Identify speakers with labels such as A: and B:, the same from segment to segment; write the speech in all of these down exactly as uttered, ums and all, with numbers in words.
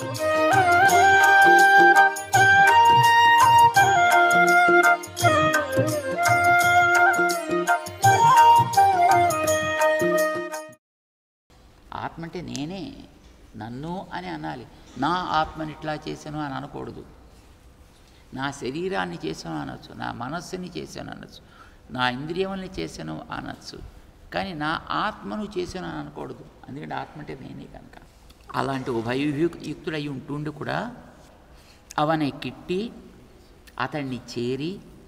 A: ఆత్మ అంటే నేనే, నన్ను అని అనాలి. నా ఆత్మని ఇట్లా చేశాను అని అనకూడదు. నా శరీరాన్ని చేశాను అనొచ్చు, నా మనస్సుని చేశాను అనొచ్చు, నా ఇంద్రియముల్ని చేశాను అనొచ్చు, కానీ నా ఆత్మను చేశాను అని అనకూడదు. ఎందుకంటే ఆత్మ అంటే నేనే కనుక. అలాంటి ఉభయయుక్తుడై ఉంటుండి కూడా అవனை కిట్టి అతన్ని చేరి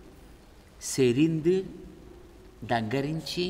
A: సెరిందు దగ్గరించి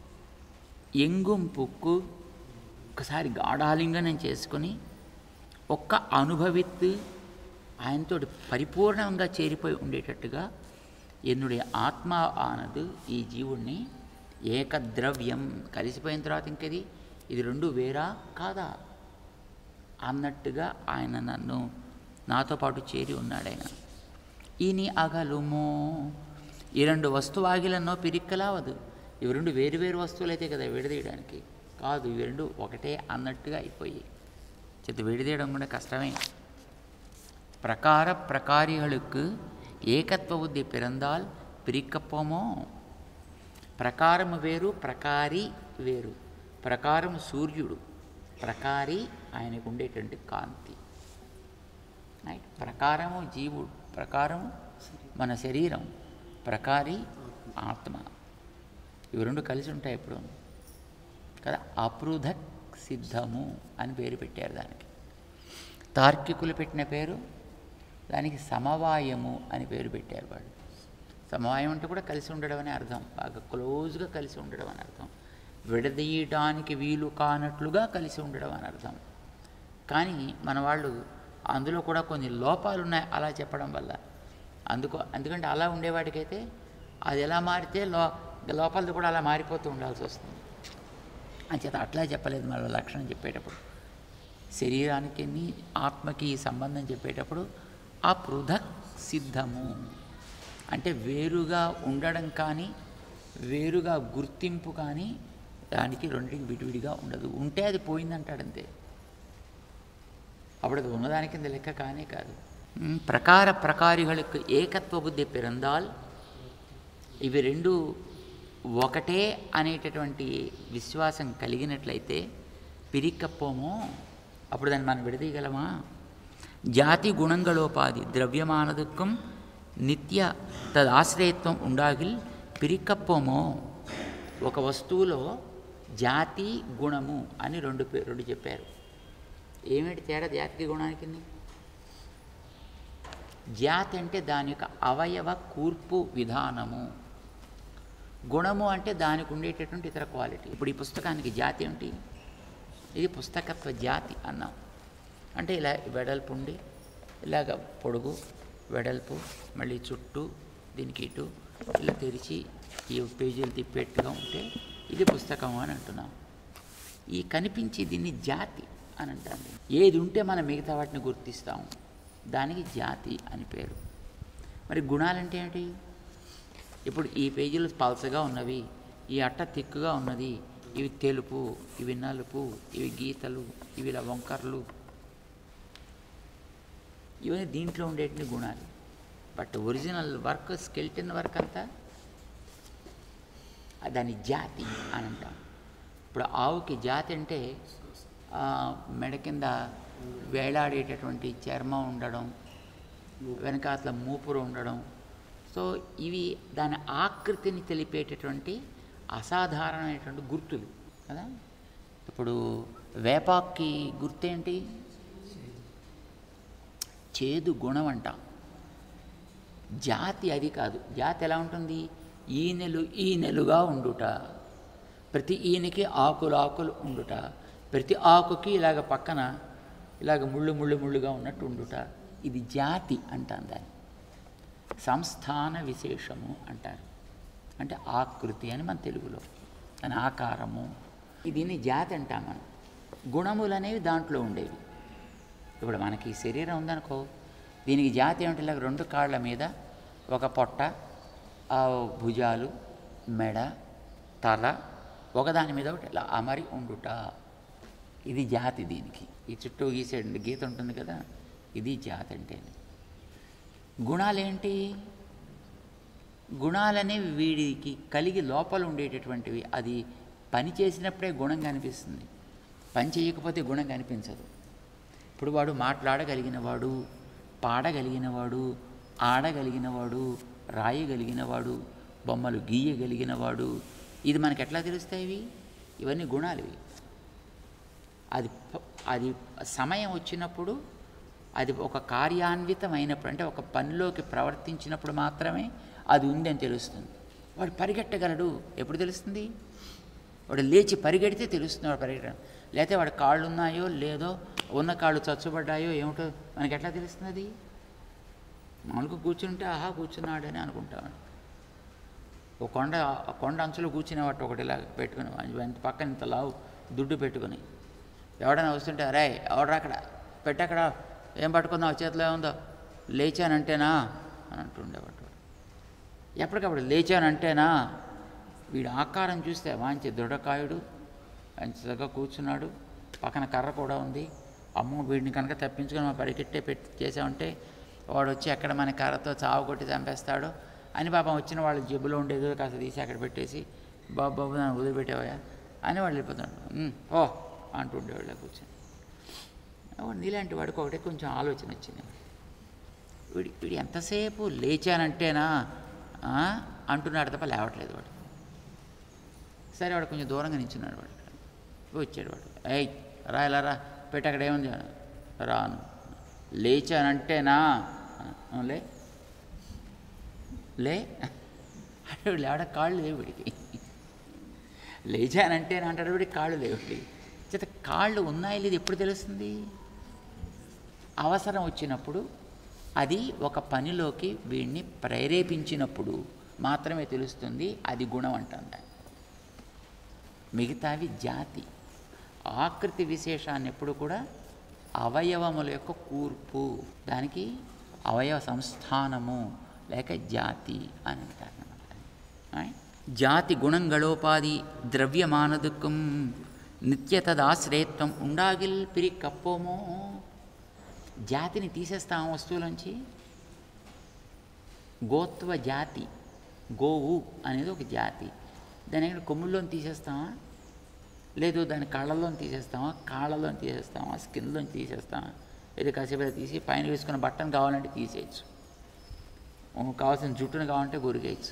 A: ఎంగుం పుక్కు ఒకసారి గాఢాలింగనం చేసుకొని ఒక్క అనుభవిత్తు ఆయనతో పరిపూర్ణంగా చేరిపోయి ఉండేటట్టుగా ఎన్నుడి ఆత్మ ఆనదు ఈ జీవుణ్ణి ఏకద్రవ్యం కలిసిపోయిన తర్వాత ఇంకది ఇది రెండు వేరా కాదా అన్నట్టుగా ఆయన నన్ను నాతో పాటు చేరి ఉన్నాడు. ఆయన ఈని అగలుమో ఈ రెండు వస్తువాగిలన్నో పిరిక్కలావదు. ఇవి రెండు వేరు వేరు వస్తువులైతే కదా విడదీయడానికి, కాదు, ఇవి రెండు ఒకటే అన్నట్టుగా అయిపోయి చేతి విడదీయడం కూడా కష్టమే. ప్రకార ప్రకారిகளுக்கு ఏకత్వ బుద్ధి పిరందాల్ పిరిக்கப்போமோ. ప్రకారము వేరు, ప్రకారి వేరు. ప్రకారము సూర్యుడు, ప్రకారి ఆయనకు ఉండేటువంటి కాంతి. రైట్. ప్రకారము జీవుడు, ప్రకారము మన శరీరం, ప్రకారి ఆత్మ. ఇవి రెండు కలిసి ఉంటాయి ఎప్పుడు కదా. అపృథక్ సిద్ధము అని పేరు పెట్టారు దానికి. తార్కికులు పెట్టిన పేరు దానికి సమవాయము అని పేరు పెట్టారు వాళ్ళు. సమవాయం అంటే కూడా కలిసి ఉండడం అని అర్థం, బాగా క్లోజ్గా కలిసి ఉండడం అని అర్థం, విడదీయడానికి వీలు కానట్లుగా కలిసి ఉండడం అని అర్థం. కానీ మన వాళ్ళు అందులో కూడా కొన్ని లోపాలు ఉన్నాయి అలా చెప్పడం వల్ల. అందుకో ఎందుకంటే అలా ఉండేవాడికైతే అది ఎలా మారితే లో లోపాలతో కూడా అలా మారిపోతూ ఉండాల్సి వస్తుంది. అంచేత అట్లా చెప్పలేదు మన లక్షణం చెప్పేటప్పుడు. శరీరానికి ఆత్మకి సంబంధం చెప్పేటప్పుడు ఆ పృథక్ సిద్ధము అంటే వేరుగా ఉండడం కానీ వేరుగా గుర్తింపు కానీ దానికి రెండింటికి విడివిడిగా ఉండదు. ఉంటే అది పోయిందంటాడంతే, అప్పుడు అది ఉన్నదాని కింద లెక్క కానే కాదు. ప్రకార ప్రకారిகளுக்கு ఏకత్వ బుద్ధి పిరందాల్ ఇవి రెండు ఒకటే అనేటటువంటి విశ్వాసం కలిగినట్లయితే పిరిக்கப்போமோ అప్పుడు దాన్ని మనం విడదీయగలమా. జాతి గుణంగలోపాది ద్రవ్యమానదుక్కం నిత్య తదాశ్రయత్వం ఉండాగిల్ పిరిக்கப்போமோ. ఒక వస్తువులో జాతి గుణము అని రెండు రెండు చెప్పారు. ఏమిటి తేడా జాతికి గుణానికి? జాతి అంటే దాని యొక్క అవయవ కూర్పు విధానము, గుణము అంటే దానికి ఉండేటటువంటి ఇతర క్వాలిటీ. ఇప్పుడు ఈ పుస్తకానికి జాతి ఏమిటి? ఇది పుస్తకత్వ జాతి అన్నాం. అంటే ఇలా వెడల్పు ఉండి ఇలాగ పొడుగు వెడల్పు మళ్ళీ చుట్టూ దీనికి ఇటు ఇలా తెరిచి ఈ పేజీలు తిప్పేట్టుగా ఉంటే ఇది పుస్తకం అని అంటున్నాం. ఈ కనిపించి దీన్ని జాతి అని అంటారు. ఏది ఉంటే మనం మిగతా వాటిని గుర్తిస్తాం, దానికి జాతి అని పేరు. మరి గుణాలంటే ఏంటి? ఇప్పుడు ఈ పేజీలు పల్చగా ఉన్నవి, ఈ అట్ట తిక్కుగా ఉన్నది, ఇవి తెలుపు, ఇవి నలుపు, ఇవి గీతలు, ఇవి ఇలా వంకర్లు, ఇవన్నీ దీంట్లో ఉండేటువంటి గుణాలు. But original work skeleton work అంతా దాని జాతి అని అంటాం. ఇప్పుడు ఆవుకి జాతి అంటే మెడ కింద వేలాడేటటువంటి చర్మం ఉండడం, వెనకాతల మూపురు ఉండడం. సో ఇవి దాని ఆకృతిని తెలిపేటటువంటి అసాధారణమైనటువంటి గుర్తులు కదా. ఇప్పుడు వేపాకి గుర్తేంటి? చేదు గుణం అంటాం. జాతి అది కాదు. జాతి ఎలా ఉంటుంది? ఈనెలు ఈనెలుగా ఉండుట, ప్రతి ఈనెకి ఆకులు ఆకులు ఉండుట, ప్రతి ఆకుకి ఇలాగ పక్కన ఇలాగ ముళ్ళు ముళ్ళు ముళ్ళుగా ఉన్నట్టు ఉండుట, ఇది జాతి అంటాం. దాన్ని సంస్థాన విశేషము అంటారు. అంటే ఆకృతి అని మన తెలుగులో, అని ఆకారము, దీన్ని జాతి అంటాం మనం. గుణములు అనేవి దాంట్లో ఉండేవి. ఇప్పుడు మనకి శరీరం ఉందనుకో, దీనికి జాతి ఏమిటి? ఇలాగ రెండు కాళ్ళ మీద ఒక పొట్ట, భుజాలు, మెడ, తల, ఒకదాని మీద ఒకటి ఇలా అమరి ఉండుట, ఇది జాతి. దీనికి ఈ చుట్టూ గీసేయండి గీత ఉంటుంది కదా, ఇది జాతి అంటే. గుణాలేంటి? గుణాలనేవి వీడికి కలిగి లోపల ఉండేటటువంటివి. అది పని చేసినప్పుడే గుణం కనిపిస్తుంది, పని చేయకపోతే గుణం కనిపించదు. ఇప్పుడు వాడు మాట్లాడగలిగినవాడు, పాడగలిగినవాడు, ఆడగలిగినవాడు, రాయగలిగినవాడు, బొమ్మలు గీయగలిగినవాడు, ఇది మనకు ఎట్లా తెలుస్తాయి? ఇవన్నీ గుణాలు. ఇవి అది అది సమయం వచ్చినప్పుడు, అది ఒక కార్యాన్వితం అయినప్పుడు, అంటే ఒక పనిలోకి ప్రవర్తించినప్పుడు మాత్రమే అది ఉందని తెలుస్తుంది. వాడు పరిగెట్టగలడు ఎప్పుడు తెలుస్తుంది? వాడు లేచి పరిగెడితే తెలుస్తుంది వాడు పరిగెట్టడం. లేకపోతే వాడు కాళ్ళు ఉన్నాయో లేదో, ఉన్న కాళ్ళు చచ్చుబడ్డాయో ఏమిటో మనకి ఎట్లా తెలుస్తుంది? అది మనకు కూర్చుంటే ఆహా కూర్చున్నాడని అనుకుంటాడు. ఒక కొండ కొండ అంచులో కూర్చునేవాడు ఒకటి ఇలా పెట్టుకుని, ఇంత పక్కన ఇంత లావు దుడ్డు పెట్టుకుని, ఎవడైనా వస్తుంటే అరే ఎవడరా అక్కడ పెట్టక్కడ ఏం పట్టుకుందాం చేతిలో ఏముందో, లేచానంటేనా అని అంటుండేవాడు. ఎప్పటికప్పుడు లేచానంటేనా? వీడి ఆకారం చూస్తే మంచి దృఢకాయుడు, మంచిగా కూర్చున్నాడు, పక్కన కర్ర కూడా ఉంది. అమ్మో వీడిని కనుక తప్పించుకొని మా పరిగెట్టే పెట్టి చేసామంటే వాడు వచ్చి ఎక్కడ మన కర్రతో చావు కొట్టి చంపేస్తాడు అని పాపం వచ్చిన వాళ్ళ జబ్బులో ఉండేదో కాస్త తీసి అక్కడ పెట్టేసి బాబు బాబు దాన్ని వదిలిపెట్టేవా అని వాళ్ళు వెళ్ళిపోతాడు. ఓ అంటుండేవాళ్ళ కూర్చొని. నీలాంటి వాడికి ఒకటే కొంచెం ఆలోచన వచ్చింది. వీడి వీడు ఎంతసేపు లేచానంటేనా అంటున్నాడు తప్ప లేవట్లేదు వాడు. సరే వాడు కొంచెం దూరంగా నించున్నాడు. వాడు వచ్చాడు. వాడు ఏయ్ రా ఇలా రా పెట్టి అక్కడ ఏముంది రాను. లేచానంటేనా? లే లే వీడు లేవడ కాళ్ళు లేవు వీడికి. లేచానంటేనా అంటాడు వీడికి కాళ్ళు లేవు. చేత కాళ్ళు ఉన్నాయి లేదు ఎప్పుడు తెలుస్తుంది? అవసరం వచ్చినప్పుడు, అది ఒక పనిలోకి వీడిని ప్రేరేపించినప్పుడు మాత్రమే తెలుస్తుంది. అది గుణం అంటుంది. మిగతావి జాతి. ఆకృతి విశేషాన్ని ఎప్పుడు కూడా అవయవముల యొక్క కూర్పు, దానికి అవయవ సంస్థానము లేక జాతి అని అంటారన్నమాట. జాతి గుణంగళోపాధి ద్రవ్యమానదుకం నిత్యతదాశ్రయత్వం ఉండాగిల్ పిరికప్పోమో. జాతిని తీసేస్తాం వస్తువులోంచి. గోత్వ జాతి, గోవు అనేది ఒక జాతి. దాని కొమ్ముల్లోని తీసేస్తామా? లేదు దాని కళ్ళల్లోని తీసేస్తామా? కాళ్ళలోని తీసేస్తామా? స్కిన్లోని తీసేస్తామా? ఇది కాసేపు తీసి పైన వేసుకున్న బట్టను కావాలంటే తీసేయచ్చు, కావాల్సిన జుట్టును కావాలంటే గురిగేయచ్చు.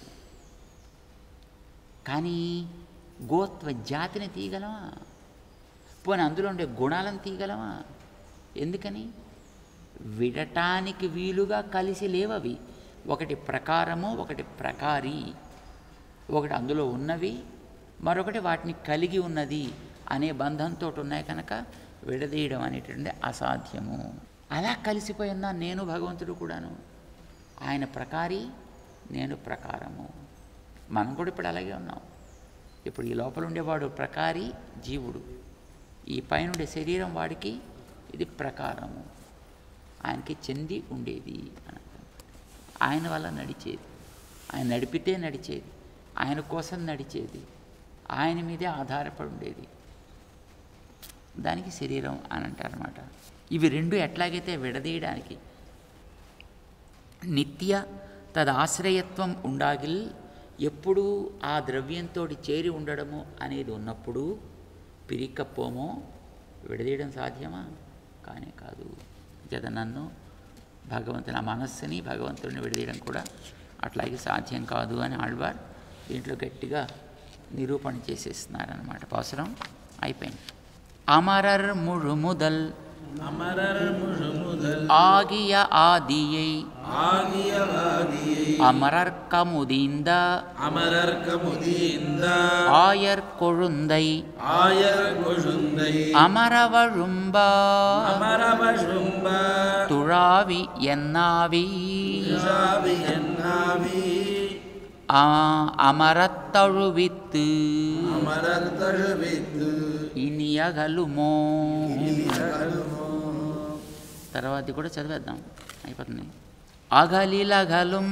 A: కానీ గోత్వ జాతిని తీయగలమా? పోనీ అందులో ఉండే గుణాలను తీయగలమా? ఎందుకని? విడటానికి వీలుగా కలిసి లేవవి. ఒకటి ప్రకారము, ఒకటి ప్రకారి. ఒకటి అందులో ఉన్నవి, మరొకటి వాటిని కలిగి ఉన్నది అనే బంధంతో ఉన్నాయి కనుక విడదీయడం అనేటువంటి అసాధ్యము. అలా కలిసిపోయి ఉన్నా నేను భగవంతుడు కూడాను. ఆయన ప్రకారి, నేను ప్రకారము. మనం కూడా ఇప్పుడు అలాగే ఉన్నాం. ఇప్పుడు ఈ లోపల ఉండేవాడు ప్రకారి జీవుడు, ఈ పైన ఉండే శరీరం వాడికి ఇది ప్రకారము. ఆయనకి చెంది ఉండేది అని. ఆయన వల్ల నడిచేది, ఆయన నడిపితే నడిచేది, ఆయన కోసం నడిచేది, ఆయన మీదే ఆధారపడి ఉండేది. దానికి శరీరం అని అంటారన్నమాట. ఇవి రెండు ఎట్లాగైతే విడదీయడానికి నిత్య తదాశ్రయత్వం ఉండాగిల్, ఎప్పుడూ ఆ ద్రవ్యంతో చేరి ఉండడము అనేది ఉన్నప్పుడు పిరికపోమో విడదీయడం సాధ్యమా? కానే కాదు. జద నన్ను భగవంతుని, ఆ మనస్సుని భగవంతుడిని విడదీయడం కూడా అట్లాగే సాధ్యం కాదు అని ఆళ్వార్ దీంట్లో గట్టిగా నిరూపణ చేసేస్తున్నారన్నమాట. అవసరం అయిపోయింది. అమరర్ ముழுமுதல் ஆகிய ஆதியை அமரர்கமுதீந்த ஆயர் கொழுந்தை அமரவழும்ப துழாவி என்னாவி అమరత్తழுవిత్తు ఇనియగలుమో. తర్వాత కూడా చదివేద్దాం, అయిపోతుంది. అగలిలగలుం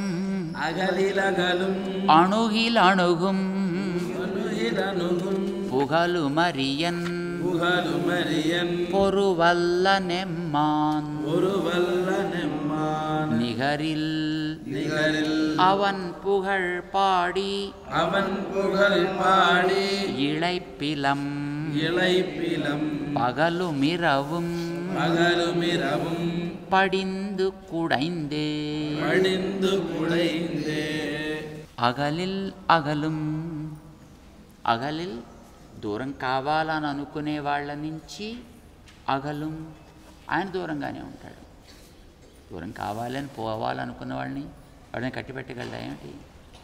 A: అణుగిలణుగుం పుగలు మరియన్
B: புகழு மரியன்
A: பொருவல்ல நெம்மான்
B: ஒருவல்ல நெம்மான்
A: நிகரில்
B: நிகரில்
A: அவன் புகழ் பாடி
B: அவன் புகழ் பாடி
A: இளைப்பிலம்
B: இளைப்பிலம்
A: பகலுமிரவும்
B: பகலுமிரவும்
A: படிந்து குடைந்தே
B: படிந்து குடைந்தே
A: అగలిల్ అగలుం అగలిల్ దూరం కావాలని అనుకునే వాళ్ళ నుంచి అగలుం ఆయన దూరంగానే ఉంటాడు. దూరం కావాలని పోవాలనుకున్న వాళ్ళని వాడిని కట్టిపెట్టగలడా ఏమిటి?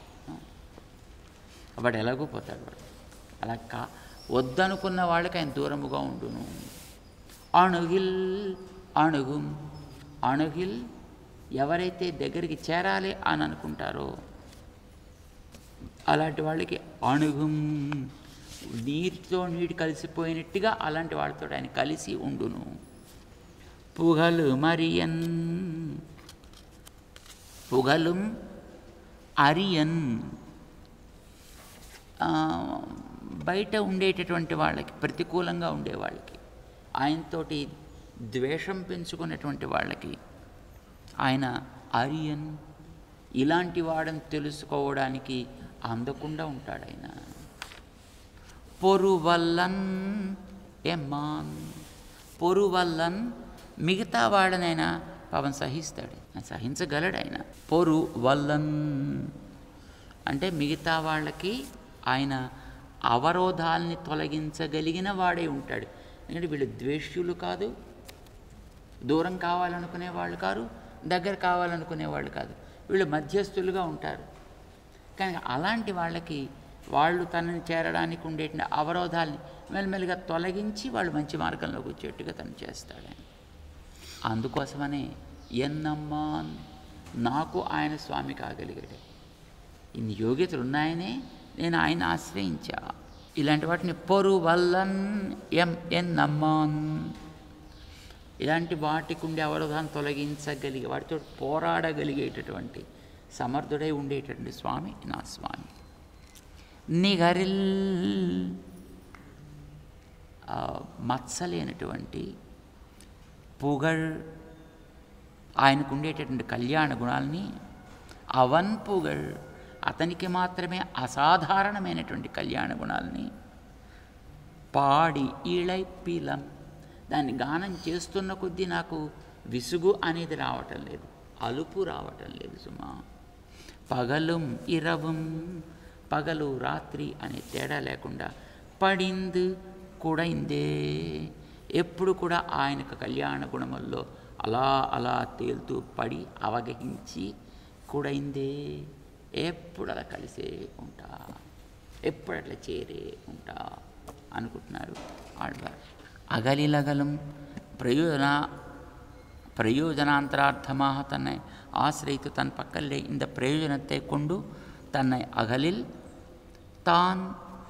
A: వాడు ఎలాగో పోతాడు వాడు. అలా కా వద్దనుకున్న వాళ్ళకి ఆయన దూరముగా ఉండును. అణుగిల్ అణుగుం అణుగిల్ ఎవరైతే దగ్గరికి చేరాలి అని అనుకుంటారో అలాంటి వాళ్ళకి అణుగుం నీటితో నీటి కలిసిపోయినట్టుగా అలాంటి వాళ్ళతో ఆయన కలిసి ఉండును. పుగలు మరియన్ పుగలుం అరియన్ బయట ఉండేటటువంటి వాళ్ళకి ప్రతికూలంగా ఉండే వాళ్ళకి ఆయనతోటి ద్వేషం పెంచుకునేటువంటి వాళ్ళకి ఆయన అరియన్ ఇలాంటి వాడని తెలుసుకోవడానికి అందకుండా ఉంటాడు ఆయన. పొరువల్లన్ ఎమ్మాన్ పొరువల్లన్ మిగతా వాడనైనా పాపం సహిస్తాడు, సహించగలడు ఆయన. పొరు వల్లన్ అంటే మిగతా వాళ్ళకి ఆయన అవరోధాలని తొలగించగలిగిన వాడే ఉంటాడు. ఎందుకంటే వీళ్ళు ద్వేష్యులు కాదు, దూరం కావాలనుకునే వాళ్ళు కాదు, దగ్గర కావాలనుకునే వాళ్ళు కాదు, వీళ్ళు మధ్యస్థులుగా ఉంటారు. కానీ అలాంటి వాళ్ళకి వాళ్ళు తనని చేరడానికి ఉండేటువంటి అవరోధాలని మెల్లమెల్లిగా తొలగించి వాళ్ళు మంచి మార్గంలోకి వచ్చేట్టుగా తను చేస్తాడు. అందుకోసమనే ఎన్నమ్మాన్ నాకు ఆయన స్వామి కాగలిగాడు. ఇన్ని యోగ్యతలు ఉన్నాయనే నేను ఆయన ఆశ్రయించా. ఇలాంటి వాటిని పొరు వల్లన్ ఎం ఎన్నమ్మాన్ ఇలాంటి వాటికి ఉండే అవరోధాన్ని తొలగించగలిగే వాటితో పోరాడగలిగేటటువంటి సమర్థుడై ఉండేటటువంటి స్వామి నా స్వామి. నిగరిల్ మత్సలేనటువంటి పుగళ్ ఆయనకు ఉండేటటువంటి కళ్యాణ గుణాలని అవన్ పుగళ్ అతనికి మాత్రమే అసాధారణమైనటువంటి కళ్యాణ గుణాలని పాడి ఇళైపిలం దాన్ని గానం చేస్తున్న కొద్దీ నాకు విసుగు అనేది రావటం లేదు, అలుపు రావటం లేదు సుమా. పగలుం ఇరవం పగలు రాత్రి అనే తేడా లేకుండా పడింది కుడైందే ఎప్పుడు కూడా ఆయనకు కళ్యాణ గుణముల్లో అలా అలా తేలుతూ పడి అవగహించి కుడైందే ఎప్పుడు అలా కలిసే ఉంటా, ఎప్పుడు అట్లా చేరే ఉంటా అనుకుంటున్నారు ఆళ్వార్. அகலிலகலும் பிரயோஜன பிரயோஜனாந்தரார்த்தமாக தன்னை ஆசிரித்து தன் பக்கலே இந்த பிரயோஜனத்தை கொண்டு தன்னை அகலில் தான்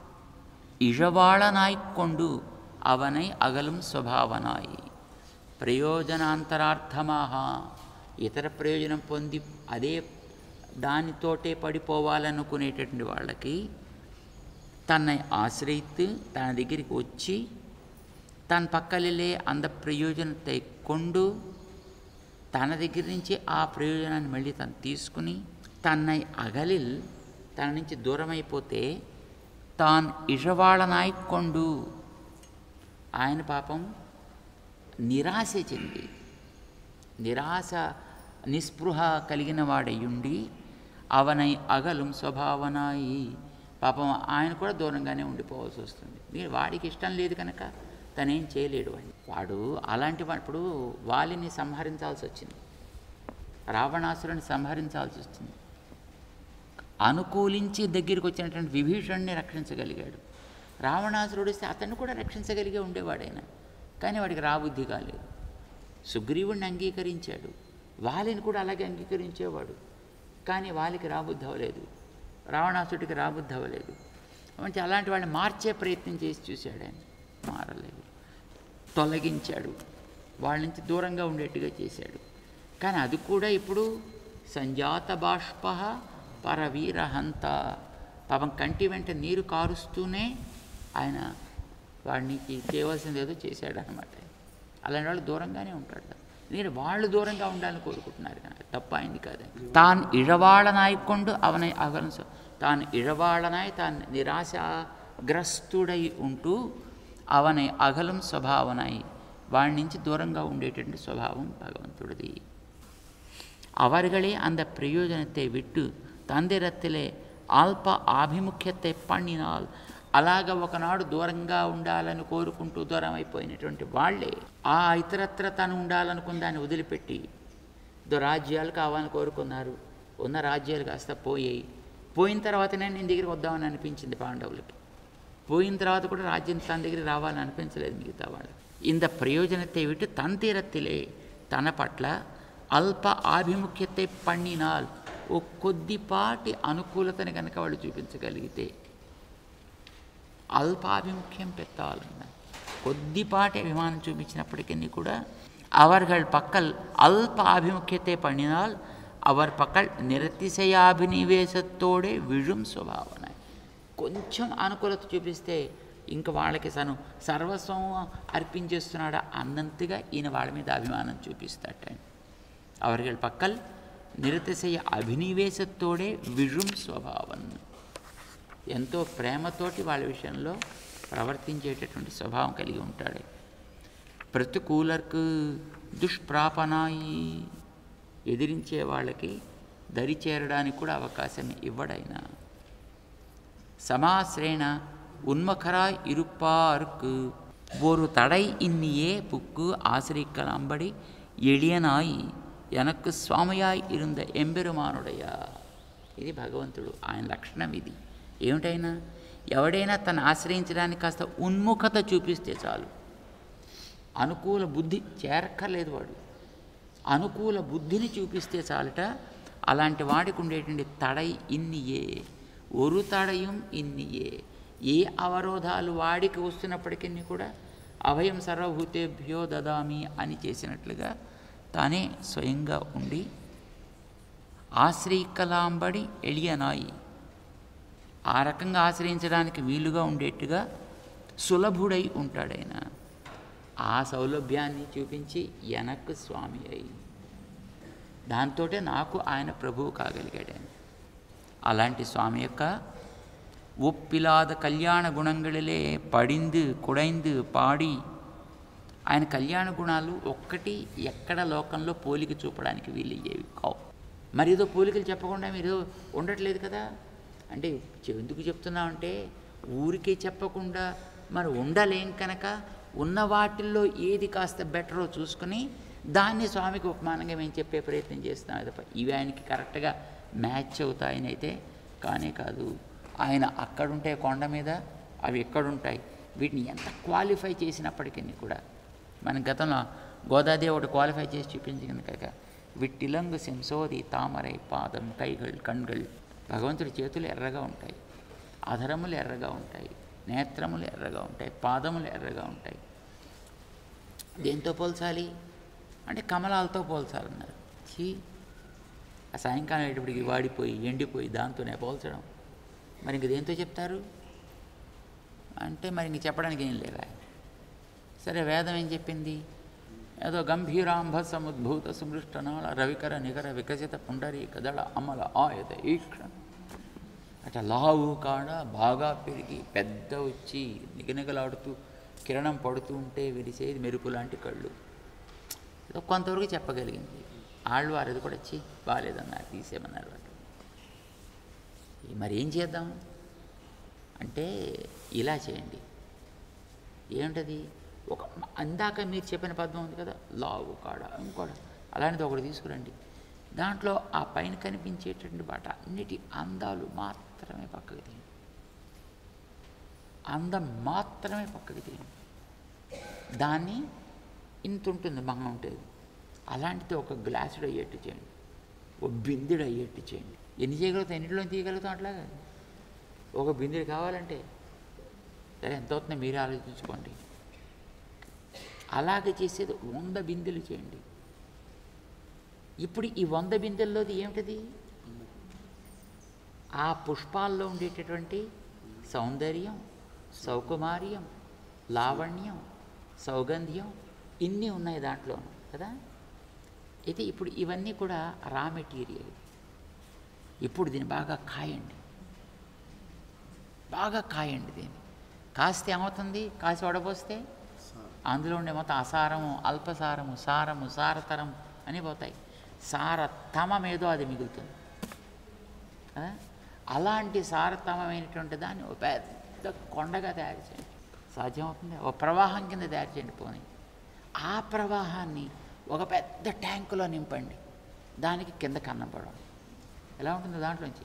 A: இழவாளனாய்க்கொண்டு அவனை அகலும் స్వభావనాయి. ప్రయోజనాంతరార్థమాహ ఇతర ప్రయోజనం పొంది అదే దానితోటే పడిపోవాలనుకునేటటువంటి వాళ్ళకి తన్னை ఆశ్రయిத்து తన దగ్గరికి వచ్చి తన పక్కలే అంద ప్రయోజనத்தை கொண்டு తన దగ్గర నుంచి ఆ ప్రయోజనాన్ని మళ్ళీ తను తీసుకుని తన్నై అగలిల్ తన నుంచి దూరమైపోతే తాను ఇషవాళనాయికొండు ఆయన పాపం నిరాశ చెంది నిరాశ నిస్పృహ కలిగిన వాడయుండి అవనై అగలం స్వభావనాయి పాపం ఆయన కూడా దూరంగానే ఉండిపోవాల్సి వస్తుంది. వాడికి ఇష్టం లేదు కనుక తనేం చేయలేడు. వాడు వాడు అలాంటి ఇప్పుడు వాలిని సంహరించాల్సి వచ్చింది, రావణాసురుని సంహరించాల్సి వచ్చింది. అనుకూలించి దగ్గరికి వచ్చినటువంటి విభీషణుని రక్షించగలిగాడు. రావణాసురుడు వస్తే అతన్ని కూడా రక్షించగలిగే ఉండేవాడైనా, కానీ వాడికి రాబుద్ధి కాలేదు. సుగ్రీవుడిని అంగీకరించాడు, వాలిని కూడా అలాగే అంగీకరించేవాడు, కానీ వాలికి రాబుద్ధి అవ్వలేదు, రావణాసుడికి రాబుద్ధి అవ్వలేదు. అంటే అలాంటి వాడిని మార్చే ప్రయత్నం చేసి చూశాడు, ఆయన మారలేదు, తొలగించాడు, వాళ్ళ నుంచి దూరంగా ఉండేట్టుగా చేశాడు. కానీ అది కూడా ఇప్పుడు సంజాత బాష్ప పరవీరహంత పాపం కంటి వెంట నీరు కారుస్తూనే ఆయన వాడికి చేయవలసింది ఏదో చేశాడు అనమాట. అలాంటి వాళ్ళు దూరంగానే ఉంటాడు. ఎందుకంటే వాళ్ళు దూరంగా ఉండాలని కోరుకుంటున్నారు కనుక తప్ప అయింది కాదండి. తాను ఇഴవాళనాయికొండు అవనై అగలం తాను ఇഴవాళనాయి తాను నిరాశాగ్రస్తుడై ఉంటూ అవనై అగలం స్వభావనై వాడి నుంచి దూరంగా ఉండేటటువంటి స్వభావం భగవంతుడిది. அவர்களே அந்த பிரயோஜனத்தை விட்டு தந்திரத்திலே అల్ప ఆభిముఖ్యத்தை பண்ணினால் అలాగ ఒకనాడు దూరంగా ఉండాలని కోరుకుంటూ దూరం అయిపోయినటువంటి వాళ్ళే ఆ ఇతరత్ర తను ఉండాలనుకున్న దాన్ని వదిలిపెట్టి రాజ్యాలు కావాలని కోరుకున్నారు. ఉన్న రాజ్యాలు కాస్త పోయాయి. పోయిన తర్వాతనే నేను దగ్గరికి వద్దామని అనిపించింది పాండవులకి. పోయిన తర్వాత కూడా రాజ్యం తన దగ్గరికి రావాలని అనిపించలేదు మిగతా వాళ్ళు. ఇంత ప్రయోజనத்தை విட்டு తంతిరత్తిలే తన పట్ల అల్ప ఆభిముఖ్యத்தை பண்ணினால் ఓ కొద్దిపాటి అనుకూలతని కనుక వాళ్ళు చూపించగలిగితే, అల్పాభిముఖ్యం పెట్టాలన్న కొద్దిపాటి అభిమానం చూపించినప్పటికీ కూడా அவர்கள் பக்கல் అల్ప ఆభిముఖ్యத்தை பண்ணினால் அவர் பக்கல் నిరతిశయాభినివేశத்தோడే విழும் స్వభావన. కొంచెం అనుకూలత చూపిస్తే ఇంక వాళ్ళకి తను సర్వస్వం అర్పించేస్తున్నాడా అన్నంతగా ఈయన వాళ్ళ మీద అభిమానం చూపిస్తాటండి. அவர்கள் பக்கல் నిరతిశయ అభినివేశத்தோడే విழும் స్వభావం. ఎంతో ప్రేమతోటి వాళ్ళ విషయంలో ప్రవర్తించేటటువంటి స్వభావం కలిగి ఉంటాడు. ప్రతికూలర్కు దుష్ప్రాపనాయి ఎదిరించే వాళ్ళకి దరి చేరడానికి కూడా అవకాశం ఇవ్వడైనా. సమాశ్రేణ ఉన్మఖరాయ్ ఇరుప్పార్కు ஒரு தடை இன்னியே புக்கு ஆசிரிக்கலாம்படி எளியனாய் எனக்கு స్వామియాయ్ இருந்த ఎంబెరుమానుడయ్యా. ఇది భగవంతుడు, ఆయన లక్షణం ఇది. ఏమిటైనా ఎవడైనా తను ఆశ్రయించడానికి కాస్త ఉన్ముఖత చూపిస్తే చాలు, అనుకూల బుద్ధి చేరక్కర్లేదు, వాడు అనుకూల బుద్ధిని చూపిస్తే చాలట. అలాంటి వాడికి ఉండేటువంటి తడై ఇన్నియే, ఒరు తడయం ఇన్నియే, ఏ అవరోధాలు వాడికి వస్తున్నప్పటికీ కూడా అభయం సర్వభూతేభ్యో దదామి అని చేసినట్లుగా తానే స్వయంగా ఉండి ఆశ్రయికలాంబడి ఎళియనాయి, ఆ రకంగా ఆశ్రయించడానికి వీలుగా ఉండేట్టుగా సులభుడై ఉంటాడైన. ఆ సౌలభ్యాన్ని చూపించి ఎనక్కు స్వామి అయి దాంతో నాకు ఆయన ప్రభువు కాగలిగాడని. అలాంటి స్వామి యొక్క ఒప్పిలాద కళ్యాణ గుణంగళిలే పడిందు కుడైందు పాడి, ఆయన కళ్యాణ గుణాలు ఒక్కటి ఎక్కడ లోకంలో పోలిక చూపడానికి వీలయ్యేవి కావు. మరి ఏదో పోలికలు చెప్పకుండా మీరు ఉండట్లేదు కదా అంటే ఎందుకు చెప్తున్నామంటే, ఊరికే చెప్పకుండా మరి ఉండలేం కనుక ఉన్న వాటిల్లో ఏది కాస్త బెటరో చూసుకుని దాన్ని స్వామికి ఉపమానంగా మేము చెప్పే ప్రయత్నం చేస్తున్నాం తప్ప ఇవి ఆయనకి కరెక్ట్గా మ్యాచ్ అవుతాయని అయితే కానే కాదు. ఆయన అక్కడుంటే కొండ మీద, అవి ఎక్కడుంటాయి, వీటిని ఎంత క్వాలిఫై చేసినప్పటికీ కూడా మన గతంలో గోదాదేవి ఒకటి క్వాలిఫై చేసి చూపించింది కనుక విట్టిలంగు సింసోది తామరై పాదం కైగల్ కణ్గల్, భగవంతుడి చేతులు ఎర్రగా ఉంటాయి, అధరములు ఎర్రగా ఉంటాయి, నేత్రములు ఎర్రగా ఉంటాయి, పాదములు ఎర్రగా ఉంటాయి. దేంతో పోల్చాలి అంటే కమలాలతో పోల్చాలన్నారు. చీ, ఆ సాయంకాలం అయ్యేటప్పటికి వాడిపోయి ఎండిపోయి దాంతోనే పోల్చడం, మరి ఇంక దేంతో చెప్తారు అంటే మరి ఇంక చెప్పడానికి ఏం లేదా. సరే, వేదం ఏం చెప్పింది, ఏదో గంభీరాంభ సముద్భూత సుమృష్టనాళ రవికర నికర వికసిత పుండరీ కదళ అమల ఆయత ఈక్షణ, అట్లా లావు కాడ బాగా పెరిగి పెద్ద వచ్చి నిగనిగలాడుతూ కిరణం పడుతూ ఉంటే విరిసేది మెరుపు లాంటి కళ్ళు, ఏదో కొంతవరకు చెప్పగలిగింది. ఆళ్ళు వారిది కూడా వచ్చి బాగాలేదన్నారు, తీసేయమన్నారు. వాటి మరి ఏం చేద్దాం అంటే ఇలా చేయండి. ఏమిటది, ఒక అందాక మీరు చెప్పిన పద్మం ఉంది కదా, లావు కాడ ఇంకోటి అలాంటిది ఒకటి తీసుకురండి. దాంట్లో ఆ పైన కనిపించేటటువంటి బాట అన్నిటి అందాలు మాత్రమే పక్కకి తీయండి, అందం మాత్రమే పక్కకి తీయండి. దాన్ని ఇంత ఉంటుంది, మహా ఉంటుంది, అలాంటిది ఒక గ్లాసుడు అయ్యేట్టు చేయండి, ఒక బిందుడు అయ్యేట్టు చేయండి. ఎన్ని చేయగలుగుతాం, ఎన్నింటిలో తీయగలుగుతాం అట్లాగా. ఒక బిందుడు కావాలంటే సరే ఎంత అవుతుందో మీరే ఆలోచించుకోండి. అలాగే చేసేది వంద బిందెలు చేయండి. ఇప్పుడు ఈ వంద బిందెల్లోది ఏమిటది, ఆ పుష్పాల్లో ఉండేటటువంటి సౌందర్యం, సౌకుమార్యం, లావణ్యం, సౌగంధ్యం ఇన్ని ఉన్నాయి దాంట్లో కదా. అయితే ఇప్పుడు ఇవన్నీ కూడా రా మెటీరియల్. ఇప్పుడు దీన్ని బాగా కాయండి, బాగా కాయండి. దీన్ని కాస్తే ఏమవుతుంది? కాసి వడపోస్తే అందులో ఉండే మొత్తం అసారము, అల్పసారము, సారము, సారతరం అని పోతాయి. సారతమం ఏదో అది మిగులుతుంది కదా. అలాంటి సారతమమైనటువంటి దాన్ని ఒక పెద్ద కొండగా తయారు చేయండి. సాధ్యమవుతుంది. ఒక ప్రవాహం కింద తయారు చేయండి. పోనీ ఆ ప్రవాహాన్ని ఒక పెద్ద ట్యాంకులో నింపండి. దానికి కింద కన్నం పడడం ఎలా ఉంటుంది? దాంట్లోంచి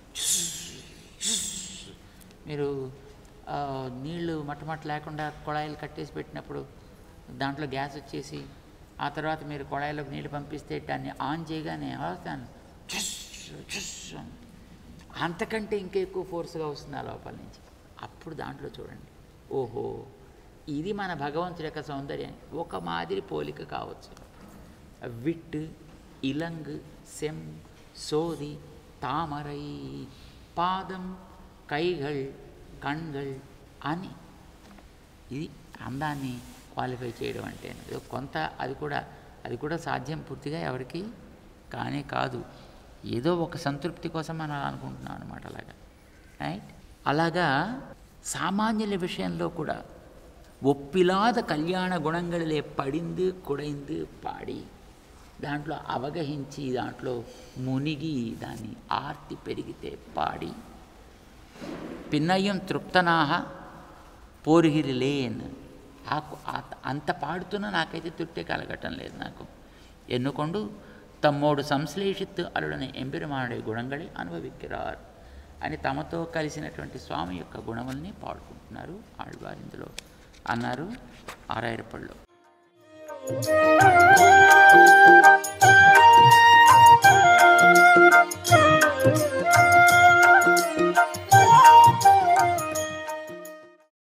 A: మీరు నీళ్లు మట్టమట్ట లేకుండా కుళాయిలు కట్టేసి పెట్టినప్పుడు దాంట్లో గ్యాస్ వచ్చేసి ఆ తర్వాత మీరు కుళాయిలోకి నీళ్ళు పంపిస్తే దాన్ని ఆన్ చేయగానే వస్తాను అంతకంటే ఇంకా ఎక్కువ ఫోర్స్గా వస్తుంది ఆ లోపల నుంచి. అప్పుడు దాంట్లో చూడండి, ఓహో ఇది మన భగవంతుడి యొక్క సౌందర్యం. ఒక మాదిరి పోలిక కావచ్చు. విట్, ఇలంగ్, సెమ్, సోది, తామరై, పాదం, కైగల్, కణ్గల్ అని ఇది అందాన్ని క్వాలిఫై చేయడం అంటే కొంత అది కూడా అది కూడా సాధ్యం పూర్తిగా ఎవరికి కానీ కాదు. ఏదో ఒక సంతృప్తి కోసం మనం అలా అనుకుంటున్నాం అనమాట. అలాగా రైట్. అలాగా సామాన్యుల విషయంలో కూడా ఒప్పిలాద కళ్యాణ గుణంగళిలే పడింది కుడైంది పాడి దాంట్లో అవగహించి దాంట్లో మునిగి దాన్ని ఆర్తి పెరిగితే పాడి పిన్నయ్యం తృప్తనాహ పోరుగిరిలేన్ అంత పాడుతున్నా నాకైతే తృప్తి కలగటం లేదు. నాకు ఎన్నుకొండు తమ్మోడు సంశ్లేషిత్తు అలుడని ఎంబెరుమానుడే గుణంగళి అనుభవిక్కిరారు అని తమతో కలిసినటువంటి స్వామి యొక్క గుణముల్ని పాడుకుంటున్నారు ఆళ్వారు ఇందులో అన్నారు ఆరాయిరపళ్ళు.